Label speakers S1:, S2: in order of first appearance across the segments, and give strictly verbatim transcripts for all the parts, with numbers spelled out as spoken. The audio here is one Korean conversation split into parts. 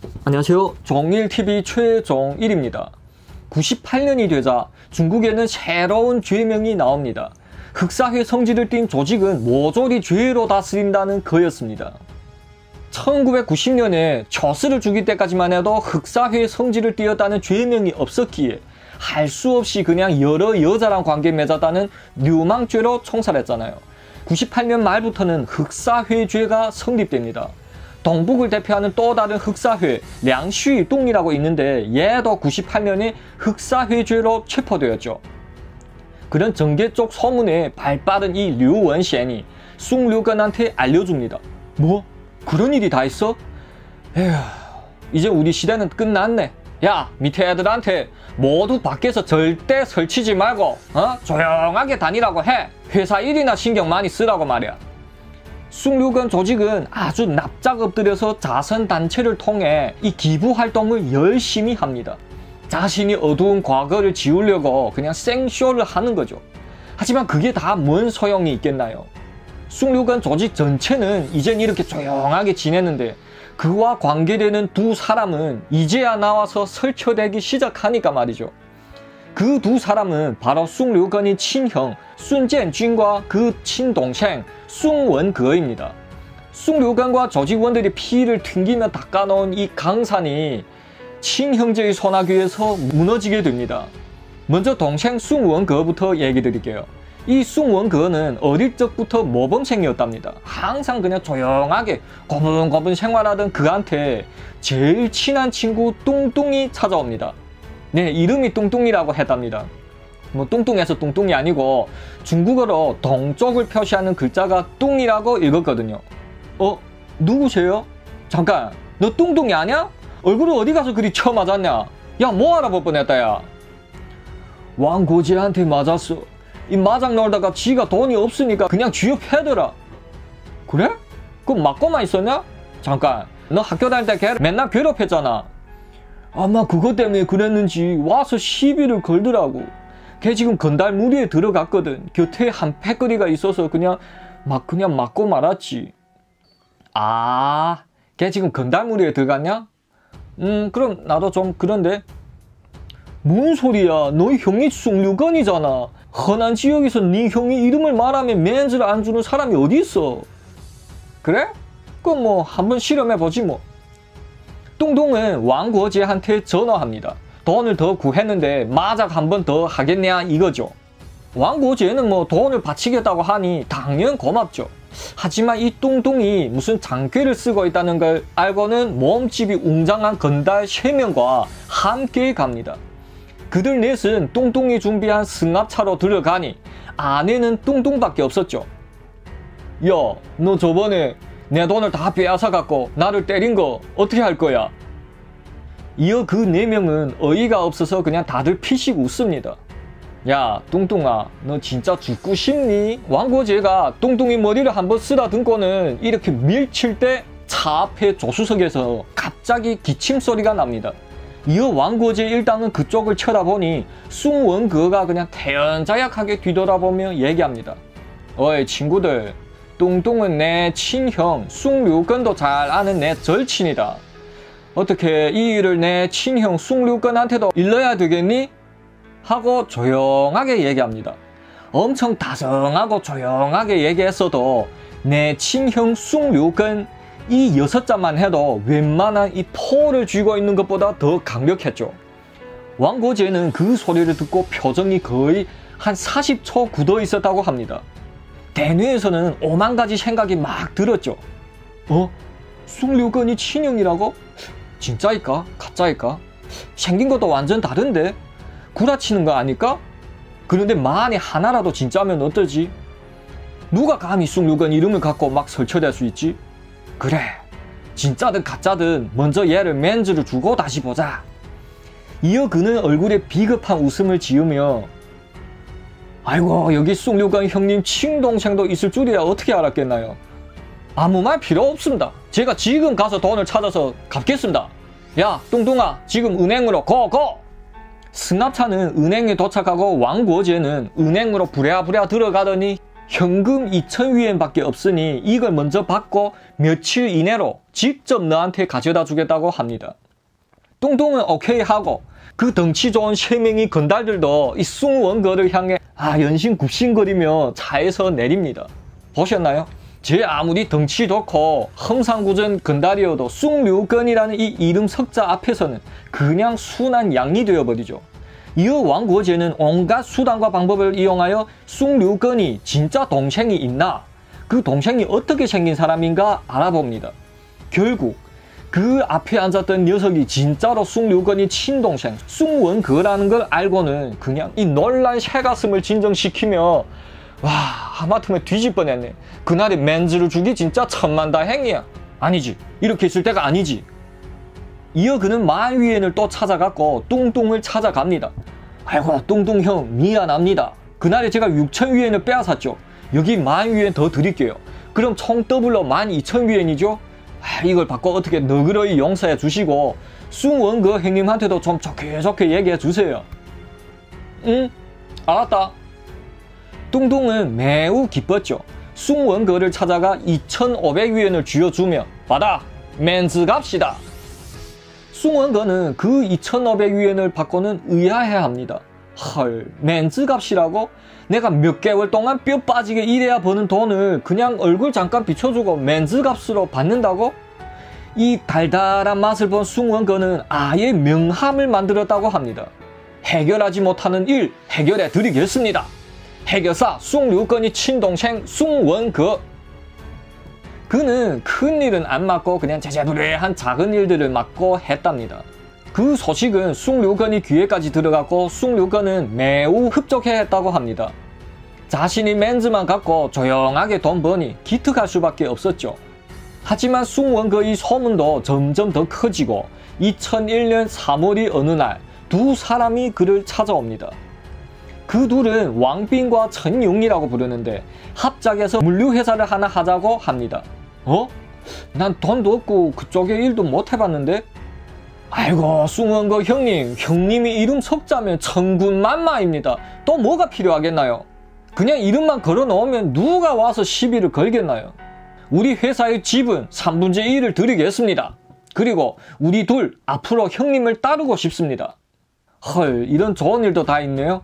S1: 안녕하세요. 종일티비 최종일입니다. 구십팔 년이 되자 중국에는 새로운 죄명이 나옵니다. 흑사회 성질을 띤 조직은 모조리 죄로 다스린다는 거였습니다. 천구백구십 년에 처스를 죽일 때까지만 해도 흑사회의 성질을 띄었다는 죄명이 없었기에 할 수 없이 그냥 여러 여자랑 관계 맺었다는 류망죄로 총살했잖아요. 구십팔 년 말부터는 흑사회죄가 성립됩니다. 동북을 대표하는 또 다른 흑사회 량슈이동이라고 있는데 얘도 구십팔 년에 흑사회죄로 체포되었죠. 그런 정계 쪽 소문에 발빠른 이 류원센이 숭류건한테 알려줍니다. 뭐? 그런 일이 다 있어? 에휴, 이제 우리 시대는 끝났네. 야, 밑에 애들한테 모두 밖에서 절대 설치지 말고 어? 조용하게 다니라고 해. 회사 일이나 신경 많이 쓰라고 말이야. 숭류건 조직은 아주 납작 엎드려서 자선단체를 통해 이 기부활동을 열심히 합니다. 자신이 어두운 과거를 지우려고 그냥 생쇼를 하는 거죠. 하지만 그게 다 뭔 소용이 있겠나요? 숭류건 조직 전체는 이젠 이렇게 조용하게 지내는데 그와 관계되는 두 사람은 이제야 나와서 설쳐대기 시작하니까 말이죠. 그 두 사람은 바로 숭류건의 친형 순建军과 그 친동생 숭원거입니다. 숭류건과 조직원들이 피를 튕기며 닦아놓은 이 강산이 친형제의 소나귀에서 무너지게 됩니다. 먼저 동생 숭원거부터 얘기 드릴게요. 이 숭원거는 어릴 적부터 모범생이었답니다. 항상 그냥 조용하게 고분고분 생활하던 그한테 제일 친한 친구 뚱뚱이 찾아옵니다. 네, 이름이 뚱뚱이라고 했답니다. 뭐 뚱뚱해서 뚱뚱이 아니고 중국어로 동쪽을 표시하는 글자가 뚱이라고 읽었거든요. 어? 누구세요? 잠깐, 너 뚱뚱이 아냐? 얼굴을 어디 가서 그리 쳐맞았냐? 야, 뭐 알아볼 뻔했다 야. 왕고지한테 맞았어. 이 마장 놀다가 지가 돈이 없으니까 그냥 쥐업해더라. 그래? 그럼 맞고만 있었냐? 잠깐, 너 학교 다닐 때 걔 맨날 괴롭혔잖아. 아마 그것 때문에 그랬는지 와서 시비를 걸더라고. 걔 지금 건달 무리에 들어갔거든. 곁에 한 패거리가 있어서 그냥 막 그냥 맞고 말았지. 아, 걔 지금 건달 무리에 들어갔냐? 음, 그럼 나도 좀 그런데. 뭔 소리야? 너희 형이 숭류건이잖아. 허난 지역에서 네 형이 이름을 말하면 면제를 안 주는 사람이 어디 있어? 그래? 그럼 뭐 한번 실험해보지 뭐. 뚱뚱은 왕고제한테 전화합니다. 돈을 더 구했는데 마작 한 번 더 하겠냐 이거죠. 왕고제는 뭐 돈을 바치겠다고 하니 당연 고맙죠. 하지만 이 뚱뚱이 무슨 장괴를 쓰고 있다는 걸 알고는 몸집이 웅장한 건달 세 명과 함께 갑니다. 그들 넷은 뚱뚱이 준비한 승합차로 들어가니 안에는 뚱뚱밖에 없었죠. 야, 너 저번에 내 돈을 다 빼앗아갖고 나를 때린 거 어떻게 할 거야? 이어 그 네 명은 어이가 없어서 그냥 다들 피식 웃습니다. 야, 뚱뚱아, 너 진짜 죽고 싶니? 왕고제가 뚱뚱이 머리를 한번 쓰다듬고는 이렇게 밀칠 때 차 앞에 조수석에서 갑자기 기침 소리가 납니다. 이어 왕고제 일당은 그쪽을 쳐다보니 숭원거가 그냥 태연자약하게 뒤돌아보며 얘기합니다. 어이 친구들, 뚱뚱은 내 친형 숭류건도 잘 아는 내 절친이다. 어떻게 이 일을 내 친형 숭류건한테도 일러야 되겠니? 하고 조용하게 얘기합니다. 엄청 다정하고 조용하게 얘기했어도 내 친형 숭류건 이 여섯 잔만 해도 웬만한 이 포를 쥐고 있는 것보다 더 강력했죠. 왕고제는 그 소리를 듣고 표정이 거의 한 사십 초 굳어 있었다고 합니다. 대뇌에서는 오만 가지 생각이 막 들었죠. 어? 숭류건이 친형이라고? 진짜일까? 가짜일까? 생긴 것도 완전 다른데? 구라치는 거 아닐까? 그런데 만에 하나라도 진짜면 어떠지? 누가 감히 숭류건 이름을 갖고 막 설쳐댈 수 있지? 그래, 진짜든 가짜든 먼저 얘를 면제를 주고 다시 보자. 이어 그는 얼굴에 비겁한 웃음을 지으며 아이고, 여기 숭류건 형님 친동생도 있을 줄이야 어떻게 알았겠나요? 아무 말 필요 없습니다. 제가 지금 가서 돈을 찾아서 갚겠습니다. 야, 뚱뚱아, 지금 은행으로 고고! 승합차는 은행에 도착하고 왕고제는 은행으로 부랴부랴 들어가더니 현금 이천 위엔밖에 없으니 이걸 먼저 받고 며칠 이내로 직접 너한테 가져다 주겠다고 합니다. 뚱뚱은 오케이 하고 그 덩치 좋은 세 명의 건달들도 이 숭원거를 향해 아 연신 굽신거리며 차에서 내립니다. 보셨나요? 제 아무리 덩치 좋고 험상궂은 건달이어도 숭류건이라는 이 이름 석자 앞에서는 그냥 순한 양이 되어버리죠. 이어 왕고제는 온갖 수단과 방법을 이용하여 숭류건이 진짜 동생이 있나, 그 동생이 어떻게 생긴 사람인가 알아봅니다. 결국 그 앞에 앉았던 녀석이 진짜로 숭류건이 친동생 숭원거라는 걸 알고는 그냥 이 놀란 새가슴을 진정시키며 와 하마터면 뒤질 뻔했네. 그날에 맨즈를 주기 진짜 천만다행이야. 아니지, 이렇게 있을 때가 아니지. 이어 그는 만위엔을 또 찾아갔고 뚱뚱을 찾아갑니다. 아이고 뚱뚱 형 미안합니다. 그날에 제가 육천 위엔을 빼앗았죠. 여기 만 위엔 더 드릴게요. 그럼 총 더블로 만 이천 위엔이죠. 아, 이걸 받고 어떻게 너그러이 용서해 주시고 숭원거 형님한테도 좀 좋게 좋게 얘기해 주세요. 응? 알았다. 뚱뚱은 매우 기뻤죠. 숭원거를 찾아가 이천오백 위엔을 쥐어주며 받아! 맨즈 갑시다. 숭원거는 그 이천오백 위엔을 받고는 의아해합니다. 헐, 맨즈 값이라고? 내가 몇 개월 동안 뼈 빠지게 일해야 버는 돈을 그냥 얼굴 잠깐 비춰주고 맨즈 값으로 받는다고? 이 달달한 맛을 본 숭원거는 아예 명함을 만들었다고 합니다. 해결하지 못하는 일 해결해 드리겠습니다. 해결사 숭류건이 친동생 숭원거. 그는 큰 일은 안 맡고 그냥 제자부레한 작은 일들을 맡고 했답니다. 그 소식은 숭류건이 귀에까지 들어갔고 숭류건은 매우 흡족해했다고 합니다. 자신이 맨즈만 갖고 조용하게 돈 버니 기특할 수밖에 없었죠. 하지만 숭원거의 소문도 점점 더 커지고 이천일 년 삼월의 어느 날 두 사람이 그를 찾아옵니다. 그 둘은 왕빈과 천용이라고 부르는데 합작해서 물류회사를 하나 하자고 합니다. 어? 난 돈도 없고 그쪽에 일도 못 해봤는데? 아이고 숭원거 형님, 형님이 이름 석자면 천군만마입니다. 또 뭐가 필요하겠나요? 그냥 이름만 걸어놓으면 누가 와서 시비를 걸겠나요? 우리 회사의 지분 삼분의 일을 드리겠습니다. 그리고 우리 둘 앞으로 형님을 따르고 싶습니다. 헐, 이런 좋은 일도 다 있네요.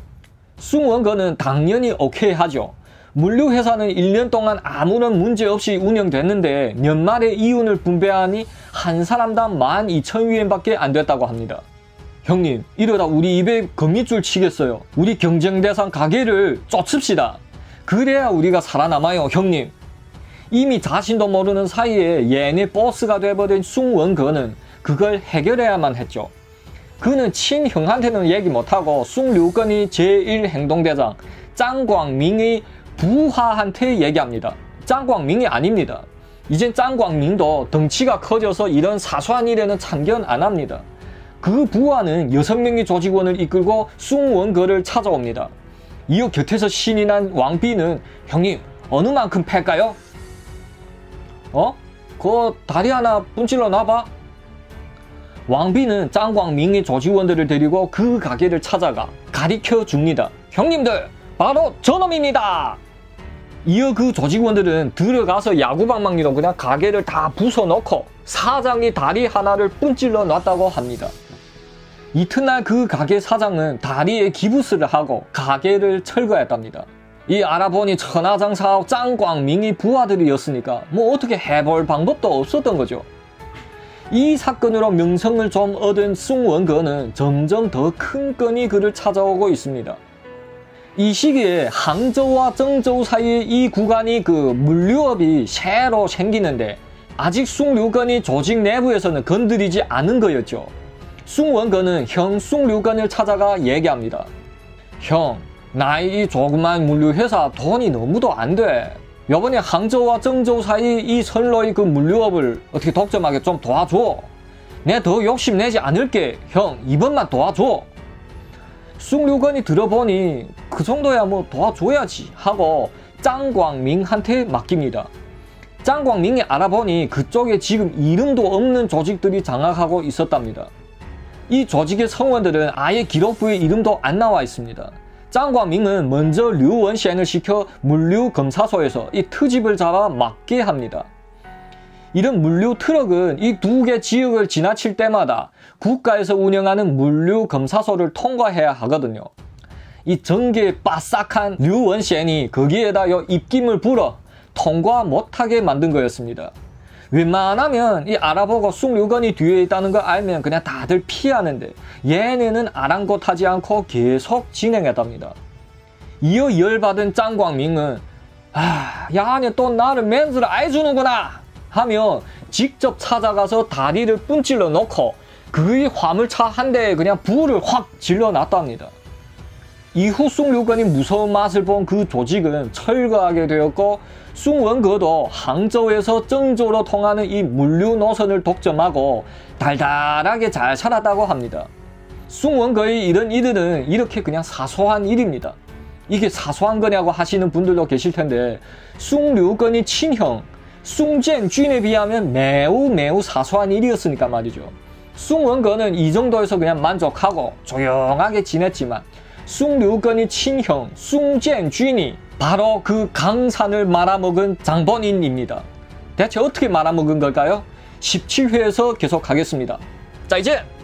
S1: 숭원거는 당연히 오케이 하죠. 물류회사는 일 년 동안 아무런 문제 없이 운영됐는데 연말에 이윤을 분배하니 한 사람당 만 이천 위엔밖에 안 됐다고 합니다. 형님, 이러다 우리 입에 거미줄 치겠어요. 우리 경쟁대상 가게를 쫓읍시다. 그래야 우리가 살아남아요, 형님. 이미 자신도 모르는 사이에 얘네 보스가 돼버린 숭원거는 그걸 해결해야만 했죠. 그는 친형한테는 얘기 못하고 숭류건이 제일 행동대장 짱광밍의 부하한테 얘기합니다. 짱광밍이 아닙니다. 이젠 짱광밍도 덩치가 커져서 이런 사소한 일에는 참견 안 합니다. 그 부하는 여섯 명의 조직원을 이끌고 숭원거를 찾아옵니다. 이어 곁에서 신이 난 왕비는 형님 어느 만큼 팔까요? 어? 그 다리 하나 분질러 놔봐. 왕비는 짱광밍의 조직원들을 데리고 그 가게를 찾아가 가리켜 줍니다. 형님들 바로 저놈입니다. 이어 그 조직원들은 들어가서 야구방망이로 그냥 가게를 다 부숴놓고 사장이 다리 하나를 분질러 놨다고 합니다. 이튿날 그 가게 사장은 다리에 기부스를 하고 가게를 철거했답니다. 이 알아보니 천하장사하고 짱광밍이 부하들이었으니까 뭐 어떻게 해볼 방법도 없었던 거죠. 이 사건으로 명성을 좀 얻은 숭원거는 점점 더 큰 건이 그를 찾아오고 있습니다. 이 시기에 항저우와 정저우 사이의 이 구간이 그 물류업이 새로 생기는데 아직 숭류건이 조직 내부에서는 건드리지 않은 거였죠. 숭원거는 형 숭류건을 찾아가 얘기합니다. 형, 나의 이 조그만 물류회사 돈이 너무도 안 돼. 요번에 항저우와 정저우 사이 이 선로의 그 물류업을 어떻게 독점하게 좀 도와줘. 내 더 욕심내지 않을게. 형, 이번만 도와줘. 숭류건이 들어보니 그 정도야 뭐 도와줘야지 하고 짱광밍한테 맡깁니다. 짱광밍이 알아보니 그쪽에 지금 이름도 없는 조직들이 장악하고 있었답니다. 이 조직의 성원들은 아예 기록부에 이름도 안 나와 있습니다. 짱광밍은 먼저 류원센을 시켜 물류검사소에서 이 트집을 잡아 막게 합니다. 이런 물류 트럭은 이 두 개 지역을 지나칠 때마다 국가에서 운영하는 물류검사소를 통과해야 하거든요. 이 전기에 빠삭한 류원센이 거기에다 요 입김을 불어 통과 못하게 만든 거였습니다. 웬만하면 이 알아보고 숭류건이 뒤에 있다는 거 알면 그냥 다들 피하는데 얘네는 아랑곳하지 않고 계속 진행했답니다. 이어 열받은 짱광밍은 아, 야네 또 나를 맨즈를 알주는구나 하며 직접 찾아가서 다리를 분질러 놓고 그의 화물차 한 대에 그냥 불을 확 질러 놨답니다. 이후 숭류건이 무서운 맛을 본 그 조직은 철거하게 되었고 숭원거도 항저우에서 정조로 통하는 이 물류 노선을 독점하고 달달하게 잘 살았다고 합니다. 숭원거의 이런 일들은 이렇게 그냥 사소한 일입니다. 이게 사소한 거냐고 하시는 분들도 계실 텐데 숭류건이 친형 숭젠쥔에 비하면 매우 매우 사소한 일이었으니까 말이죠. 숭원거는 이 정도에서 그냥 만족하고 조용하게 지냈지만 숭류건이 친형 숭젠쥔이 바로 그 강산을 말아먹은 장본인입니다. 대체 어떻게 말아먹은 걸까요? 십칠 회에서 계속 하겠습니다. 자, 이제